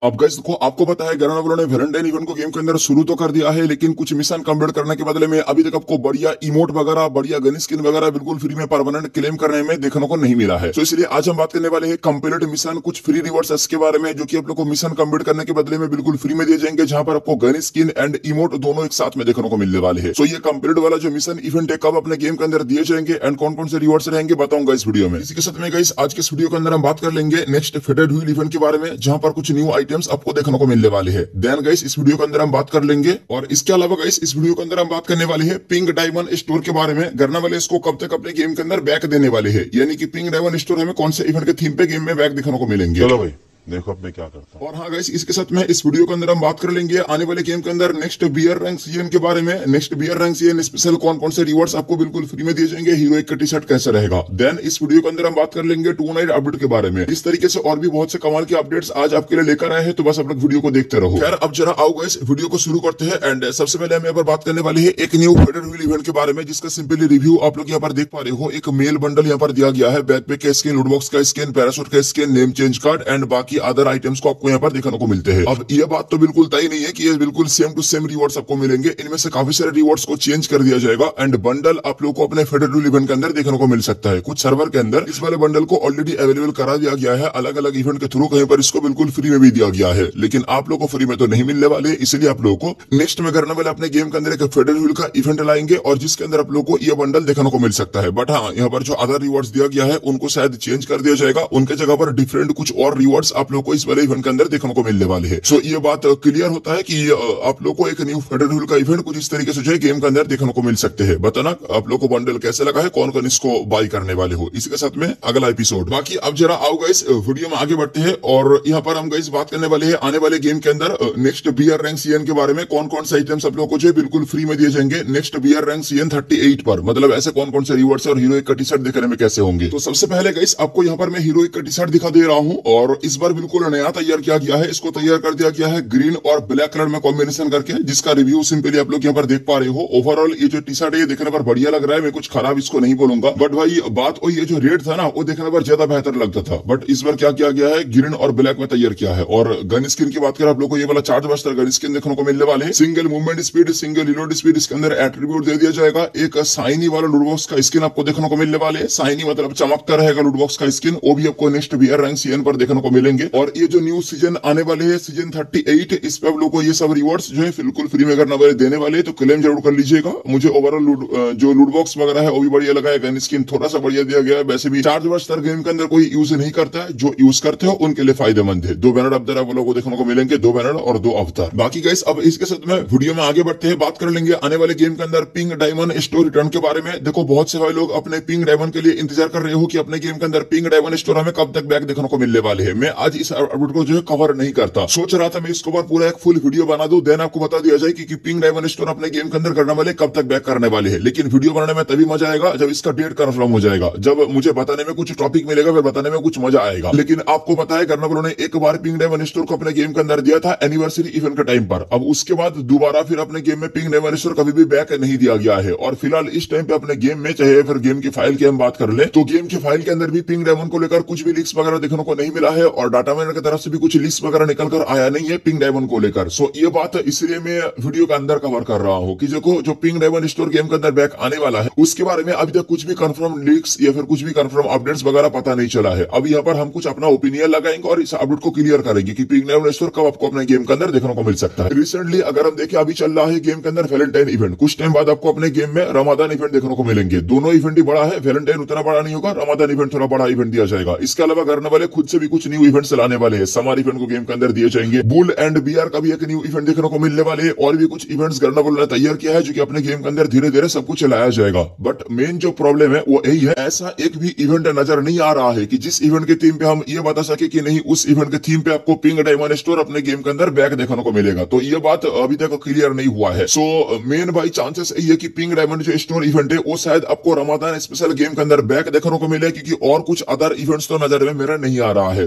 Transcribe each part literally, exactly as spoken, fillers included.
अब गाइस देखो, आपको पता है गाना वालों ने वैलेंटाइन इवेंट को गेम के अंदर शुरू तो कर दिया है, लेकिन कुछ मिशन कंप्लीट करने के बदले में अभी तक आपको बढ़िया इमोट वगैरह, बढ़िया गन स्किन वगैरह बिल्कुल फ्री में परमानेंट क्लेम करने में देखने को नहीं मिला है। तो इसलिए आज हम बात करने वाले हैं कंप्लीट मिशन, कुछ फ्री रिवॉर्ड्स के बारे में, जो कि आप लोग को मिशन कंप्लीट करने के बदले में बिल्कुल फ्री में दिए जाएंगे, जहां पर आपको गन स्किन एंड इमोट दोनों एक साथ में देखने को मिलने वाले हैं। तो ये कंप्लीट वाला जो मिशन इवेंट है, कब अपने गेम के अंदर दिए जाएंगे एंड कौन कौन से रिवॉर्ड्स रहेंगे, बताऊंगा इस वीडियो में। इसी के साथ में गाइस आज के इस वीडियो के अंदर हम बात कर लेंगे नेक्स्ट फेडेड व्हील इवेंट के बारे में, जहां पर कुछ न्यू आइटम्स आपको देखने को मिलने वाले हैं। देन गाइस इस वीडियो के अंदर हम बात कर लेंगे, और इसके अलावा गाइस इस वीडियो के अंदर हम बात करने वाले हैं पिंक डायमंड स्टोर के बारे में। करने वाले इसको कब तक अपने गेम के अंदर बैक देने वाले हैं, यानी कि पिंक डायमंड स्टोर हमें कौन से इवेंट के थीम पे गेम में बैक देखने को मिलेंगे। चलो भाई देखो अब मैं क्या करता हूँ। और हाँ गाइस, इसके साथ में इस वीडियो के अंदर हम बात कर लेंगे आने वाले गेम के अंदर नेक्स्ट बियर रैंक सीजन के बारे में। Next BR rank season special कौन कौन से रिवॉर्ड्स आपको बिल्कुल फ्री में दिए जाएंगे, हीरोइक का टी शर्ट कैसे रहेगा। देन इस वीडियो के अंदर हम बात कर लेंगे टू नाइट अपडेट के बारे में। इस तरीके से और भी बहुत से कमाल के अपडेट्स आज आपके लिए लेकर आए हैं, तो बस आप लोग वीडियो को देखते रहो। खैर अब जरा आओ गाइस वीडियो को शुरू करते हैं। एंड सबसे पहले हम यहाँ पर बात करने वाले हैं एक न्यू फेडेड व्हील इवेंट के बारे में, जिसका सिंपली रिव्यू आप लोग यहाँ पर देख पा रहे हो। एक मेल बंडल यहाँ पर दिया गया है, बैकपैक का स्किन, लूटबॉक्स का स्किन, पैराशूट का skin, name change card and बाकी अदर आइटम्स को आपको यहाँ पर देखने को मिलते हैं। अब ये बात तो बिल्कुल तय नहीं है कि ये बिल्कुल सेम टू सेम रिवॉर्ड्स आपको मिलेंगे। इनमें से काफी सारे रिवॉर्ड्स को चेंज कर दिया जाएगा एंड बंडल आप लोगों को अपने फेडेड व्हील इवेंट के अंदर देखने को मिल सकता है। कुछ सर्वर के अंदर इस वाले बंडल को ऑलरेडी अवेलेबल करा दिया गया है, अलग अलग इवेंट के थ्रू कहीं पर इसको बिल्कुल फ्री में भी दिया गया है, लेकिन आप लोगों को फ्री में तो नहीं मिलने वाले। इसलिए आप लोगों को नेक्स्ट में करने वाले अपने गेम के अंदर एक फेडेड व्हील का इवेंट लाएंगे, और जिसके अंदर आप लोगों को ये बंडल देखने को मिल सकता है। बट हाँ, यहाँ पर जो अदर रिवॉर्ड्स दिया गया है उनको शायद चेंज कर दिया जाएगा, उनके जगह पर डिफरेंट कुछ और रिवॉर्ड्स आप लोगों को इस वाले इवेंट के अंदर देखने को मिलने वाले हैं। सो ये बात क्लियर होता है कि आप लोगों को एक न्यू फेडेड व्हील का इवेंट कुछ इस तरीके से जो है गेम के अंदर देखने को मिल सकते हैं। बताना आप लोगों को बंडल कैसे लगा है, कौन कौन इसको बाई करने वाले हो। इसके साथ में अगला एपिसोड। बाकी अब जरा आओ गाइस वीडियो में आगे बढ़ते हैं, और यहाँ पर हम गाइस बात करने वाले हैं आने वाले गेम के अंदर नेक्स्ट बियर रैंक सीजन के बारे में। कौन कौन से आइटम्स आप लोगों को जो है बिल्कुल फ्री में दिए जाएंगे next BR rank season thirty eight पर, मतलब ऐसे कौन कौन से रिवॉर्ड्स और हीरोइक का टी शर्ट देखने में कैसे होंगे। तो सबसे पहले गाइस आपको यहाँ पर मैं हीरोइक का टी शर्ट दिखा दे रहा हूँ, और इस बार बिल्कुल नया तैयार किया गया है। इसको तैयार कर दिया गया है ग्रीन और ब्लैक कलर में कॉम्बिनेशन करके, जिसका रिव्यू सिंपली आप लोग यहाँ पर देख पा रहे हो। ओवरऑल ये जो टी शर्ट है ये देखने पर बढ़िया लग रहा है, मैं कुछ खराब इसको नहीं बोलूंगा। बट भाई बात वही, ये जो रेड था ना वो देखने पर ज्यादा बेहतर लगता था, बट इस बार क्या किया गया है, ग्रीन और ब्लैक में तैयार किया है। और गन स्किन की बात करें आप लोग को ये वाला चार्ज बस्टर गन स्किन देखने को मिलने वाले हैं। Single movement speed, single reload speed इसके अंदर एट्रीब्यूट दे दिया जाएगा। एक साइनी वाला लूटबॉक्स का स्किन आपको देखने को मिलने वाले है। साइनी मतलब चमकता रहेगा लूटबॉक्स का स्किन, वो भी आपको नेक्स्ट बियर रैंक सीजन पर देखने को मिलेंगे। और ये जो न्यू सीजन आने वाले है सीजन थर्टी एट, इस पे आप लोग को ये सब रिवॉर्ड्स जो है बिल्कुल फ्री में करने वाले देने वाले, तो क्लेम जरूर कर लीजिएगा। मुझे ओवरऑल जो लूट बॉक्स वगैरह है वो भी बढ़िया लगा है, गन स्किन थोड़ा सा बढ़िया दिया गया है। वैसे भी चार्ज बस्टर गेम के अंदर कोई यूज नहीं करता है, जो यूज करते हो उनके लिए फायदेमंद है। दो बैनर अवतार आप लोगों को देखने को मिलेंगे, दो बैनर और दो अवतार। बाकी गाइस अब इसके साथ में वीडियो में आगे बढ़ते हैं, बात कर लेंगे आने वाले गेम के अंदर पिंक डायमंड स्टोर रिटर्न के बारे में। देखो बहुत से भाई लोग अपने पिंक डायमंड के लिए इंतजार कर रहे हो कि अपने गेम के अंदर पिंक डायमंड स्टोर हमें कब तक बैक देखने को मिलने वाले हैं। मैं आज इस अपडेट को जो है कवर नहीं करता, सोच रहा था मैं इसके ऊपर पूरा एक फुल वीडियो बना दूं, देन आपको बता दिया जाए कि पिंक डायमंड स्टोर अपने गेम के अंदर करने वाले कब तक बैक करने वाले हैं। लेकिन वीडियो बनाने में तभी मजा आएगा जब इसका डेट कंफर्म हो जाएगा, जब मुझे बताने में कुछ टॉपिक मिलेगा, फिर बताने में कुछ मजा आएगा। लेकिन आपको पता है करने वालों ने एक बार पिंक डायमंड स्टोर को अपने गेम के अंदर दिया था एनिवर्सरी इवेंट के टाइम पर। अब उसके बाद दोबारा फिर अपने गेम में पिंक डायमंड स्टोर कभी भी बैक नहीं दिया गया है। और फिलहाल इस टाइम पे अपने गेम में, चाहे फिर गेम की फाइल की हम बात कर ले, तो गेम की फाइल के अंदर भी पिंक डायमंड को लेकर कुछ भी लीक्स वगैरह देखने को नहीं मिला है, और डाटा माइनर की तरफ से भी कुछ लीक्स वगैरह निकल कर आया नहीं है पिंक डायमंड को लेकर। सो ये बात इसलिए मैं वीडियो के अंदर कवर कर रहा हूँ कि देखो जो पिंक डायमंड स्टोर गेम के अंदर बैक आने वाला है उसके बारे में अभी तक कुछ भी कंफर्म लीक्स या फिर कुछ भी कंफर्म अपडेट्स वगैरह पता नहीं चला है। अब यहाँ पर हम कुछ अपना ओपिनियन लगाएंगे और इस अपडेट को क्लियर करेंगे कि पिंक डायमंड स्टोर कब आपको अपने गेम के अंदर देखने को मिल सकता है। रिसेंटली अगर हम देखें, अभी चल रहा है गेम के अंदर वैलेंटाइन इवेंट, कुछ टाइम बाद आपको अपने गेम में रमादान इवेंट देखने को मिलेंगे। दोनों इवेंट ही बड़ा है, वैलेंटाइन उतना बड़ा नहीं होगा, रमादान इवेंट थोड़ा बड़ा इवेंट दिया जाएगा। इसके अलावा करने वाले खुद से भी कुछ न्यू इवेंट्स लाने वाले हैं, समर इवेंट को गेम के अंदर दिए जाएंगे। बुल एंड बियर का भी एक न्यू इवेंट देखने को मिलने वाले, और भी कुछ इवेंट्स करने वालों ने तैयार किया है जो कि अपने गेम के अंदर धीरे धीरे सब कुछ लाया जाएगा। बट मेन जो प्रॉब्लम है वो यही है, ऐसा एक भी इवेंट नजर नहीं आ रहा है कि जिस इवेंट के थीम पे हम ये बता सके कि नहीं उस इवेंट के थीम पे आपको पिंक डायमंड स्टोर अपने गेम के अंदर बैक देखने को मिलेगा। तो ये बात अभी तक क्लियर नहीं हुआ है। सो मेन भाई चांसेस यही है कि पिंक डायमंड जो स्टोर इवेंट है वो शायद आपको रमादान स्पेशल गेम के अंदर बैक देखने को मिले, क्योंकि और कुछ अदर इवेंट्स तो नजर में मेरा नहीं आ रहा है। सो अगर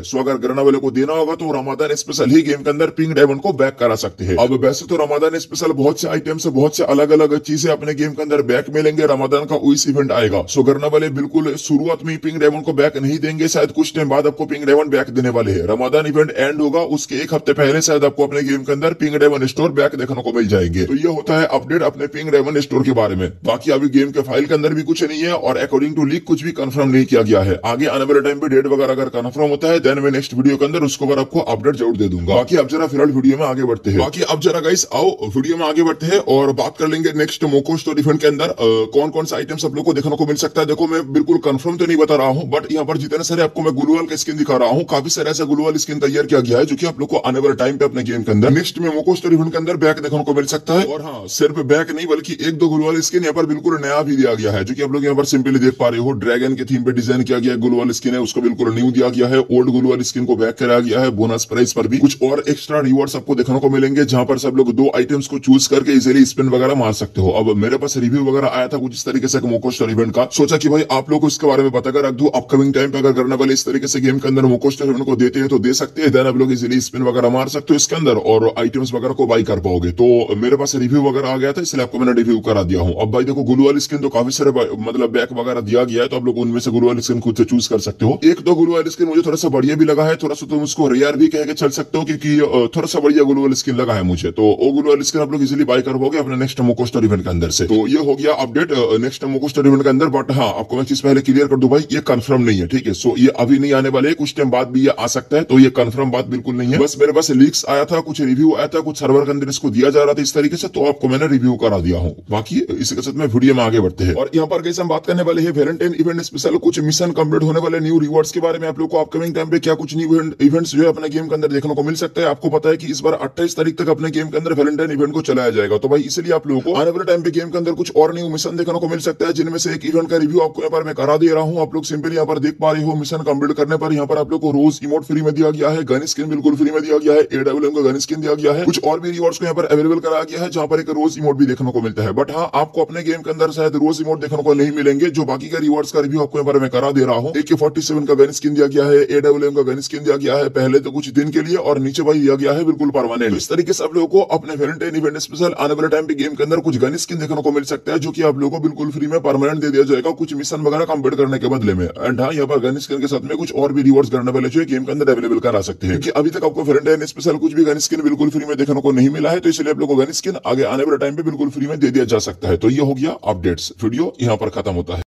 करने वाले को देना होगा तो रमादान स्पेशल ही गेम के अंदर पिंक डायमंड को बैक करा सकते हैं। अब वैसे तो रमादान स्पेशल बहुत से आइटम्स बहुत से अलग अलग चीजें अपने गेम के अंदर बैक मिलेंगे, रमादान का उस इवेंट आएगा। सो करने वाले बिल्कुल शुरुआत में पिंक डायमंड को बैक नहीं देंगे, शायद कुछ टाइम बाद आपको पिंक डायमंड बैक देने वाले हैं। रमादान इवेंट एंड होगा उसके एक हफ्ते पहले शायद आपको अपने गेम के अंदर पिंक डायमंड स्टोर बैक देखने को मिल जाएंगे। तो ये होता है अपडेट अपने पिंक डायमंड स्टोर के बारे में। बाकी अभी गेम के फाइल के अंदर भी कुछ नहीं है और अकॉर्डिंग टू लीक कुछ भी कंफर्म नहीं किया गया है। आगे आने वाले टाइम पे डेट वगैरह अगर कंफर्म होता है देन मैं नेक्स्ट वीडियो के अंदर उसको अगर आपको अपडेट जरूर दे दूंगा। बाकी अब जरा फिलहाल वीडियो में आगे बढ़ते हैं। बाकी अब जरा गाइस आओ वीडियो में आगे बढ़ते हैं और बात कर लेंगे नेक्स्ट मोको स्टोर इवेंट के अंदर कौन कौन सा आइटम्स आप लोग को देखने को मिल सकता है। देखो मैं बिल्कुल कंफर्म तो नहीं बता रहा हूँ बट यहाँ पर जितने सारे आपको मैं ग्लूवाल का स्किन दिखा रहा हूँ, काफी सारे ऐसा ग्लूवाल स्किन तैयार किया गया है जो कि आप लोग को आने वाले टाइम पे अपने गेम के अंदर नेक्स्ट में मोको स्टोर इवेंट के अंदर बैक देखने को मिल सकता है। और हाँ सिर्फ बैक नहीं बल्कि एक दो ग्लूवाल स्किन यहाँ पर बिल्कुल नया भी दिया गया है जो कि आप लोग यहाँ पर सिंपली देख पा रहे हो। ड्रैगन के थीम पे डिजाइन किया गया ग्लूवाल स्किन है उसको बिल्कुल न्यू दिया गया है। ओल्ड ग्लूवाल स्किन को बैक कराया गया है। बोनस प्राइस पर भी कुछ और एक्स्ट्रा रिवॉर्ड्स आपको देखने को मिलेंगे जहां पर सब लोग दो आइटम्स को चूज करके इजीली स्पिन वगैरह मार सकते हो। अब मेरे पास रिव्यू वगैरह आया था कुछ इस तरीके से मोको स्टोर इवेंट का, सोचा कि भाई आप लोग को इसके बारे में पता कर रख दूं। अपकमिंग टाइम पे अगर करने वाले इस तरीके से गेम के अंदर मोको स्टोर इवेंट को देते हैं तो दे सकते हैं, देन आप लोग इजीली स्पिन वगैरह मार सकते हो इसके अंदर और आइटम्स वगैरह को बाई कर पाओगे। तो मेरे पास रिव्यू वगैरह आ गया था इसलिए आपको मैंने रिव्यू करा दिया हूँ। अब भाई देखो ग्लूवाल स्किन तो काफी सारे मतलब बैक वगैरह दिया गया है तो आप लोग उनमें से ग्लूवाल स्किन खुद से चूज कर सकते हो। एक दो ग्लूवाल स्किन मुझे थोड़ा सा बढ़िया भी लगा है, थोड़ा सा तुम उसको रेयर भी कह के चल सकते हो क्योंकि थोड़ा सा बढ़िया ग्लूवाल स्किन लगा है मुझे। तो वो ग्लूवाल स्किन आप लोग इजीली बाय कर पाओगे अपने नेक्स्ट मोको स्टोर इवेंट के अंदर से। तो ये हो गया update next Moco store event के अंदर। बट हाँ आपको मैं चीज पहले क्लियर कर दूं भाई ये कंफर्म नहीं है, ठीक है। सो ये अभी नहीं आने वाले, कुछ टाइम बाद भी ये आ सकता है, तो ये कंफर्म बात बिल्कुल नहीं है। बस मेरे पास लीक्स आया था, कुछ रिव्यू आया था, कुछ सर्वर के अंदर इसको दिया जा रहा था इस तरीके से, तो आपको मैंने रिव्यू करा दिया हूँ। बाकी इसी के साथ में वीडियो में आगे बढ़ते हैं और यहाँ पर कैसे हम बात करने वाले हैं वैलेंटाइन इवेंट स्पेशल कुछ मिशन कंप्लीट होने वाले न्यू रिवॉर्ड्स के बारे में। आप लोग को अपकमिंग टाइम पे क्या कुछ न्यू इवेंट्स जो है अपने गेम के अंदर देखने को मिल सकता है। आपको पता है कि इस बार अट्ठाईस तारीख तक अपने गेम के अंदर वैलेंटाइन इवेंट को चलाया जाएगा, तो भाई इसलिए आप लोगों को आने वाले टाइम पे गेम के अंदर कुछ और न्यू मिशन देखने को मिल सकता है, जिनमें से एक इवेंट का रिव्यू आपको यहाँ पर मैं करा दे रहा हूँ। आप लोग सिंपली यहाँ पर देख पा रहे हो मिशन कंप्लीट करने पर यहाँ पर आप लोग को रोज इमोट फ्री में दिया गया है, गन स्किन बिल्कुल फ्री में दिया गया है, एडब्ल्यूएम का गन स्किन दिया गया है, कुछ और भी रिवॉर्ड्स को यहाँ पर अवेलेबल कराया गया है जहाँ पर एक रोज इमोट भी देखने को मिलता है। बट हाँ आपको अपने गेम के अंदर शायद रोज इमोट देखने को नहीं मिलेंगे। जो बाकी का रिवॉर्ड्स का रिव्यू आपको यहाँ पर मैं करा दे रहा हूँ, ए के फोर्टी सेवन का गन स्किन दिया गया है, एडब्ल्यूएम का गन स्किन दिया गया है पहले तो कुछ दिन के लिए और नीचे भाई दिया गया है बिल्कुल परमानेंट। इस तरीके से आप लोगों को अपने वैलेंटाइन इवेंट स्पेशल आने वाले टाइम पे गेम के अंदर कुछ गन स्किन देखने को मिल सकता है जो कि आप लोगों को बिल्कुल फ्री में परमानेंट दे दिया जाएगा कुछ मिशन वगैरह कंप्लीट करने के बदले में। एंड हाँ यहाँ पर गन स्किन के साथ में कुछ और भी रिवॉर्ड्स करने वाले जो गेम के अंदर अवेलेबल करा सकते हैं, क्योंकि अभी तक आपको वैलेंटाइन स्पेशल कुछ भी गन स्किन बिल्कुल फ्री में देखने को नहीं मिला है, तो इसलिए आप लोगों को गन स्किन आगे आने वाले टाइम पे बिल्कुल फ्री में दे दिया जा सकता है। तो ये हो गया अपडेट्स, वीडियो यहाँ पर खत्म होता है।